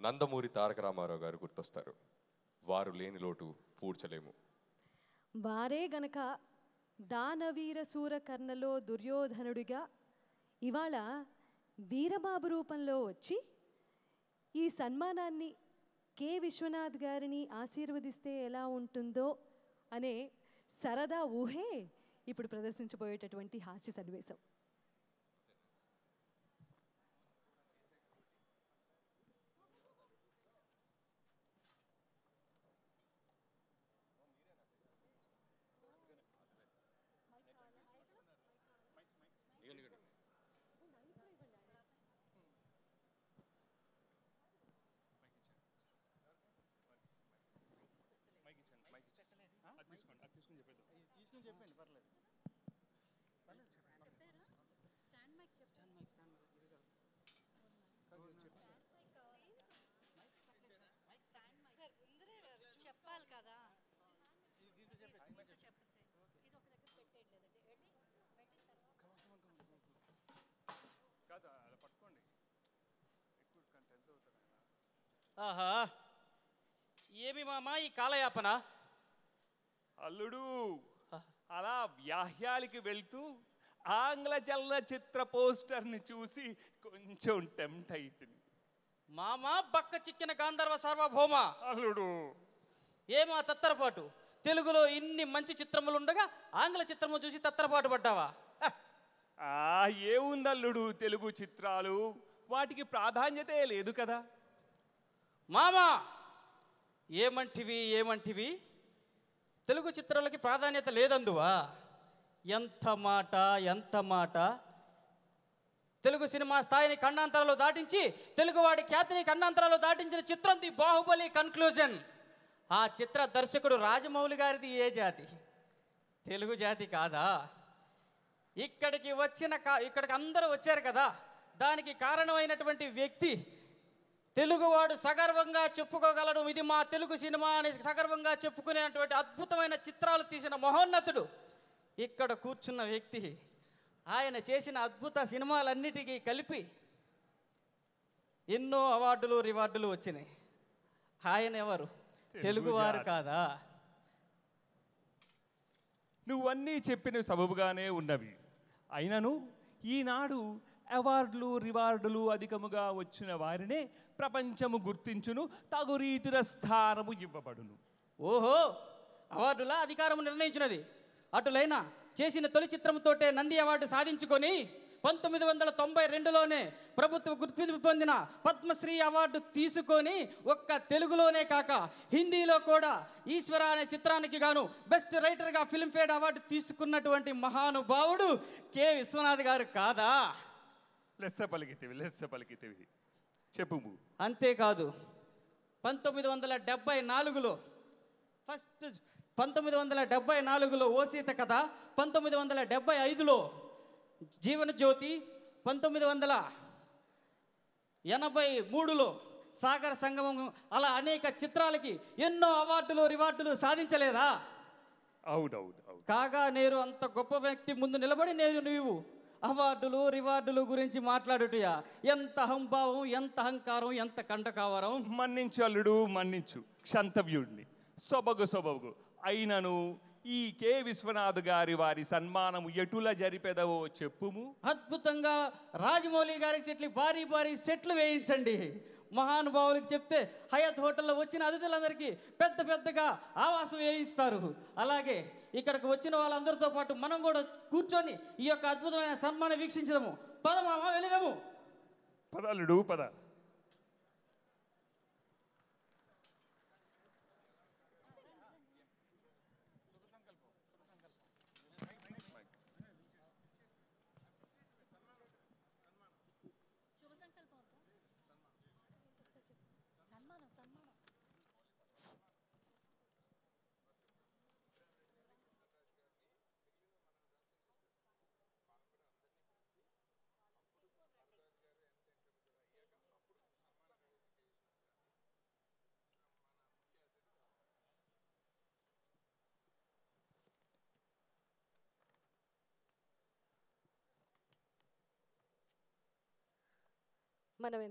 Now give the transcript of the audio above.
నందమూరి తారక రామారావు గారు గుర్తొస్తారు. వారు లేని లోటు పూడ్చలేము. వారే గనక దానవీర సూరకర్ణలో దుర్యోధనుడిగా ఇవాళ వీరబాబు రూపంలో వచ్చి ఈ సన్మానాన్ని కె విశ్వనాథ్ గారిని ఆశీర్వదిస్తే ఎలా ఉంటుందో అనే సరదా ఊహే ఇప్పుడు ప్రదర్శించబోయేటటువంటి హాస్య సన్నివేశం. చెప్పండి పర్లేదు. చెప్పాలి కదా. ఆహా, ఏమి మామా ఈ కాలయాపన? అల్లుడు అలా వ్యాహ్యాలకి వెళ్తూ ఆంగ్ల చలనచిత్ర పోస్టర్ని చూసి కొంచెం టెంప్ట్ అవుతుంది. మామా బక్క చిక్కిన గాంధర్వ సార్వభౌమ, అల్లుడు ఏమా తత్తరపాటు? తెలుగులో ఇన్ని మంచి చిత్రములు ఉండగా ఆంగ్ల చిత్రము చూసి తత్తరపాటు పడ్డావా? ఏముంది అల్లుడు, తెలుగు చిత్రాలు వాటికి ప్రాధాన్యతే లేదు కదా. మామా ఏమంటివి ఏమంటివి? తెలుగు చిత్రాలకి ప్రాధాన్యత లేదందువా? ఎంత మాట ఎంత మాట! తెలుగు సినిమా స్థాయిని ఖండాంతరాలు దాటించి తెలుగువాడి ఖ్యాతిని ఖండాంతరాలు దాటించిన చిత్రం ది బాహుబలి కన్క్లూజన్. ఆ చిత్ర దర్శకుడు రాజమౌళి గారిది ఏ జాతి? తెలుగు జాతి కాదా? ఇక్కడికి అందరూ వచ్చారు కదా, దానికి కారణమైనటువంటి వ్యక్తి తెలుగువాడు సగర్వంగా చెప్పుకోగలడు, ఇది మా తెలుగు సినిమా అని సగర్వంగా చెప్పుకునేటువంటి అద్భుతమైన చిత్రాలు తీసిన మహోన్నతుడు ఇక్కడ కూర్చున్న వ్యక్తి. ఆయన చేసిన అద్భుత సినిమాలన్నిటికీ కలిపి ఎన్నో అవార్డులు రివార్డులు వచ్చినాయి. ఆయన ఎవరు? తెలుగువారు కాదా? నువ్వన్నీ చెప్పిన సబబుగానే ఉన్నవి. అయినను ఈనాడు అవార్డులు రివార్డులు అధికముగా వచ్చిన వారినే ప్రపంచము గుర్తించును, తగు రీతిన స్థానము ఇవ్వబడును. ఓహో, అవార్డులా అధికారము నిర్ణయించినది? అటులైనా చేసిన తొలి చిత్రంతోటే నంది అవార్డు సాధించుకొని 1992లోనే ప్రభుత్వ గుర్తింపు పొందిన పద్మశ్రీ అవార్డు తీసుకొని ఒక్క తెలుగులోనే కాక హిందీలో కూడా ఈశ్వర అనే చిత్రానికి గాను బెస్ట్ రైటర్గా ఫిల్మ్ఫేర్ అవార్డు తీసుకున్నటువంటి మహానుభావుడు కె విశ్వనాథ్ గారు కాదా? లెస్స పలికితివి చెప్పు. అంతేకాదు, 1974లో 1974లో ఓ సీత కథ, 1975లో జీవనజ్యోతి, 1983లో సాగర సంగమం, అలా అనేక చిత్రాలకి ఎన్నో అవార్డులు రివార్డులు సాధించలేదా? అవునవును. కాగా నేను అంత గొప్ప వ్యక్తి ముందు నిలబడి నీవు అవార్డులు రివార్డులు గురించి మాట్లాడుటయా? ఎంత అహంభావం, ఎంత అహంకారం, ఎంత కంటకావరం! మన్నించు అల్లుడు, మన్నించు. క్షంతవ్యుడిని సొబగు అయినను ఈ కె విశ్వనాథ్ గారి వారి సన్మానము ఎటుల జరిపెదవో చెప్పుము. అద్భుతంగా రాజమౌళి గారికి భారీ సెట్లు వేయించండి. మహానుభావులకి చెప్తే హయాత్ హోటల్లో వచ్చిన అతిథులందరికీ పెద్దగా ఆవాసం వేయిస్తారు. అలాగే ఇక్కడికి వచ్చిన వాళ్ళందరితో పాటు మనం కూడా కూర్చొని ఈ యొక్క అద్భుతమైన సన్మానం వీక్షించడము. పదమామ వెళదాము. పదల్లుడు పద. మనం